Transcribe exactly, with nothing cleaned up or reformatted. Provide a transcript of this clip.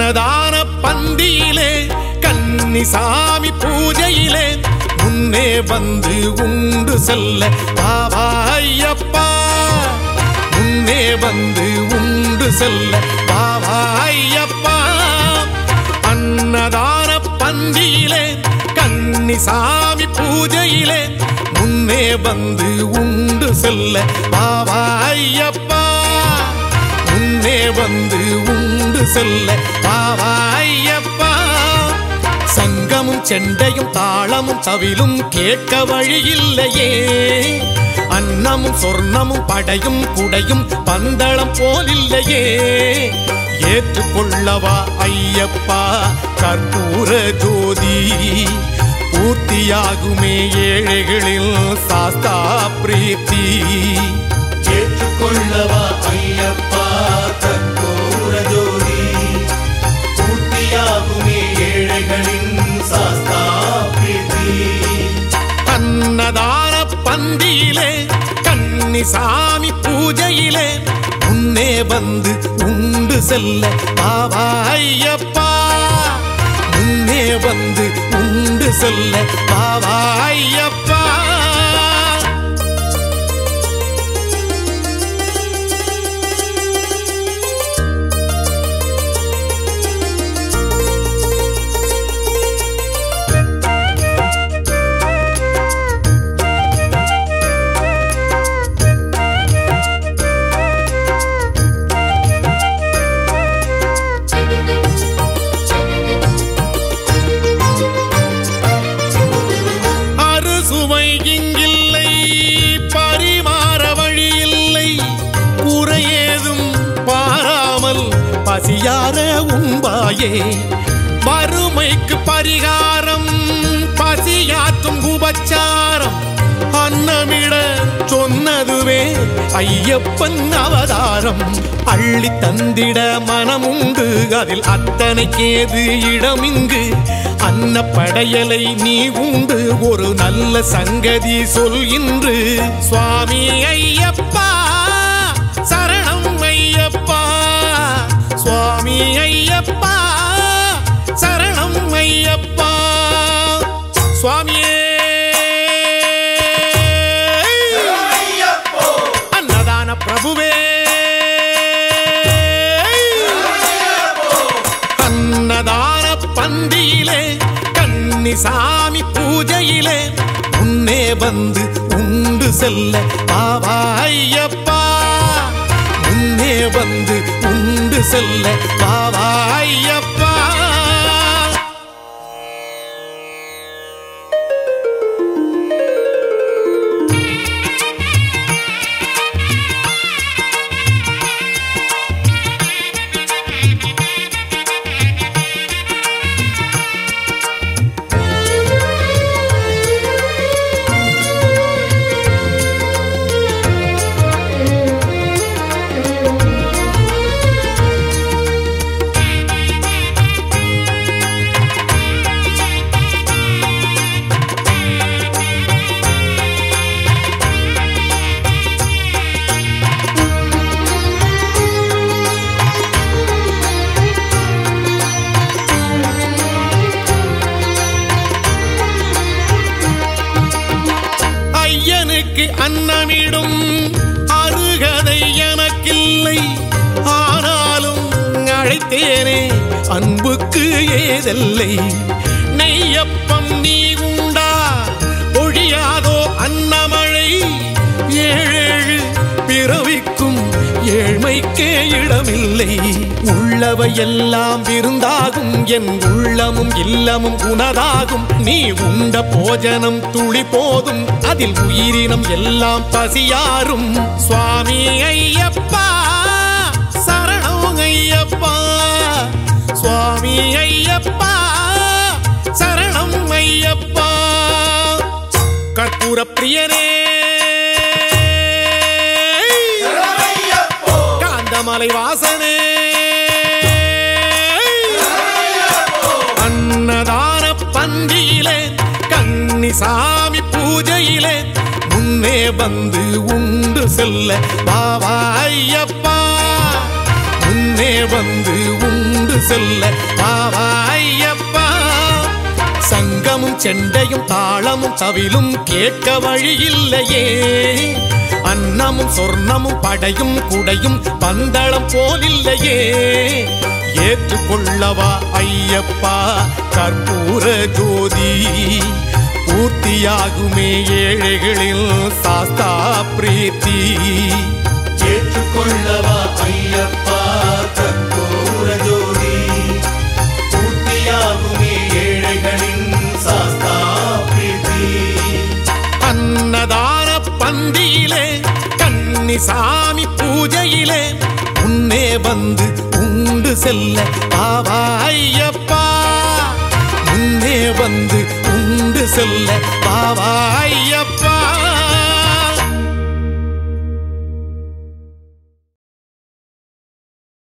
அன்னதான பந்தியிலே கன்னிசாமி பூஜையிலே முன்னே வந்து உண்டு செல்ல பாவா ஐயப்பா, முன்னே வந்து உண்டு செல்ல பாவா ஐயப்பா. அன்னதான பந்தியிலே கன்னிசாமி பூஜையிலே முன்னே வந்து உண்டு செல்ல பாவா ஐயப்பா, முன்னே வந்து உண்டு செல்ல பாவா ஐயப்பா. சங்கமும் செண்டையும் தாளமும் தவிலும் கேட்க வழியில்லையே, அன்னமும் சொர்ணமும் படையும் குடையும் பந்தளம் போலில்லையே. ஏற்றுக்கொள்ளவா ஐயப்பா கற்பூர ஜோதி, பூர்த்தியாகுமே ஏழைகளில் சாஸ்தா பிரீத்தி. ஏற்றுக்கொள்ளவா ஐயப்பா கற்பூர ஜோதி, பூர்த்தியாகுமே ஏழைகளின் சாஸ்தா பிரீத்தி. அன்னதான பந்தியிலே கன்னிசாமி பூஜையிலே முன்னே வந்து உண்டு செல்ல பாவா ஐயப்பா, முன்னே வந்து உண்டு செல்ல பாவா ஐயப்பா. பசியார உண்பாயே வறுமைக்கு பரிகாரம், பசியாற்றும் உபச்சாரம் அன்னமிட சொன்னதுவே ஐயப்பன் அவதாரம். அள்ளி தந்திட மனமுண்டு அதில் அத்தனைக்கேது இடமிங்கு, அன்ன படையலை நீ உண்டு ஒரு நல்ல சங்கதி சொல் இன்று. சுவாமி ஐயப்பா சரணம் ஐயப்பா, சுவாமி ஐயப்பா சரணம் ஐயப்பா. சுவாமியே அன்னதான பிரபுவே, அன்னதான பந்தியிலே கன்னிசாமி பூஜையிலே முன்னே வந்து உண்டு செல்ல பாவா ஐயப்பா, முன்னே வந்து உண்டு செல்ல பாவா ஐயப்பா. அன்னமிடும் அருகதை எனக்கில்லை, ஆனாலும் அழைத்தேனே அன்புக்கு ஏதல்லை. நெய்யப்பம் நீ உண்டா ஒழியாதோ அன்னமழை, ஏழேழு பிறவிக்கும் ஏழ்மைக்கே இடமில்லை. உள்ளவை எல்லாம் விருந்தாகும், என் உள்ளமும் இல்லமும் உனதாகும். நீ உண்ட போஜனம் துளி போதும், அதில் உயிரினம் எல்லாம் பசியாரும். சுவாமி ஐயப்பா சரணம் ஐயப்பா, சுவாமி ஐயப்பா சரணம் ஐயப்பா. கற்பூர பிரியனே காந்தமலை வாசனே, அன்னதான பந்தியிலே கன்னிசாமி பூஜையிலே முன்னே வந்து உண்டு செல்ல பாவா ஐயப்பா, முன்னே வந்து உண்டு செல்ல பாவா ஐயப்பா. சங்கமும் செண்டையும் தாளமும் தவிலும் கேட்க வழி இல்லையே. அன்னமும் சொர்ணமும் படையும் குடையும் பந்தளம் போலில்லையே. ஏற்றுக்கொள்ளவா ஐயப்பா கற்பூர ஜோதி. பூர்த்தியாகுமே ஏழைகளில் சாஸ்தா பிரீத்தி. ஏற்றுக்கொள்ளவா ஐயப்பா கற்பூர ஜோதி. பூர்த்தியாகுமே ஏழைகளின் சாஸ்தா பிரீத்தி. அன்னதான பந்தியிலே கன்னிசாமி பூஜையிலே முன்னே வந்து உண்டு செல்ல பாவா ஐயப்பா. முன்னே வந்து உண்டு செல்ல பாவா ஐயப்பா.